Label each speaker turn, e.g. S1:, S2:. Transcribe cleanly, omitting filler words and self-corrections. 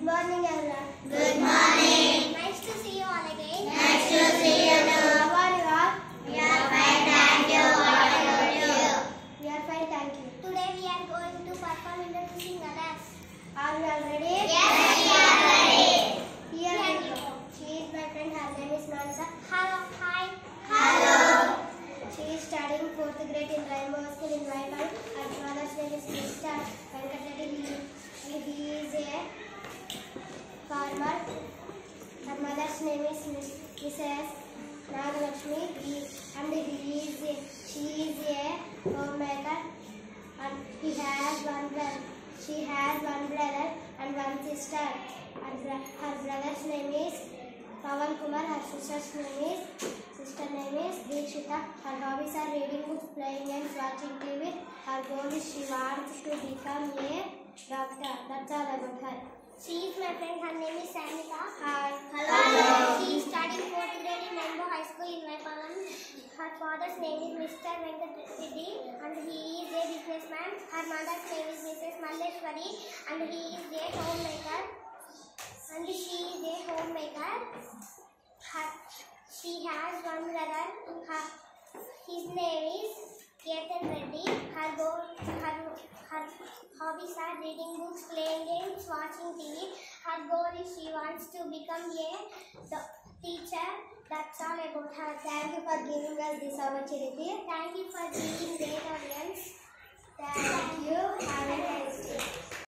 S1: morning, everyone.
S2: Good morning.
S1: Nice to see you all again.
S2: Nice to see you too.
S1: How are you all?
S2: We are fine, thank you. What about you?
S1: We are fine, thank you. Today we are going to perform introducing others. Are you all ready?
S2: Yes, we are ready.
S1: Here we go. She is my friend. Her name is Manasa. Hello. Hi.
S2: Hello.
S1: She is studying 4th grade in Rainbow School in Vipal. Her father's name is Mr. Venkatreddy. He is a farmer. Her mother's name is Mrs. Nagalakshmi. She is a homemaker, and she has one brother and one sister. Her brother's name is Pawan Kumar. Her sister name is Deekshita. Her hobbies are reading books, playing games, watching TV. Her goal is she wants to become a doctor. That's all about her. She is my friend. Her name is Samita. Hi.
S2: Hello.
S1: She is studying 4th grade in Rainbow High School in Vaipalam. Her father's name is Mr. Venkatreddy and he is a businessman. Her mother's name is Mrs. Malleshwari and he is a homemaker. And she is a homemaker. She has one brother. His name is Ketan Reddy. Her hobbies are reading books, playing games, watching TV. Her goal is she wants to become a teacher. That's all about her. Thank you for giving us this opportunity. Thank you for being great audience. Thank you. Have a nice day.